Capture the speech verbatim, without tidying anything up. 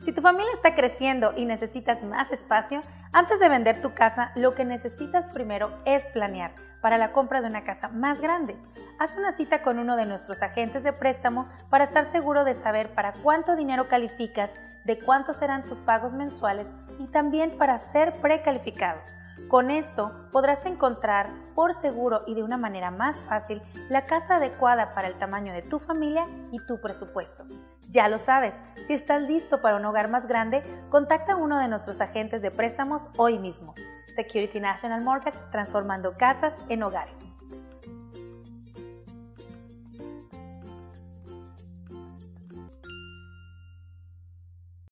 Si tu familia está creciendo y necesitas más espacio, antes de vender tu casa, lo que necesitas primero es planear para la compra de una casa más grande. Haz una cita con uno de nuestros agentes de préstamo para estar seguro de saber para cuánto dinero calificas, de cuántos serán tus pagos mensuales y también para ser precalificado. Con esto podrás encontrar por seguro y de una manera más fácil la casa adecuada para el tamaño de tu familia y tu presupuesto. Ya lo sabes, si estás listo para un hogar más grande, contacta a uno de nuestros agentes de préstamos hoy mismo. Security National Mortgage, transformando casas en hogares.